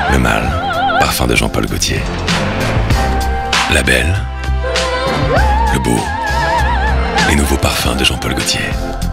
Le Mal, parfum de Jean-Paul Gaultier. La Belle, le Beau, les nouveaux parfums de Jean-Paul Gaultier.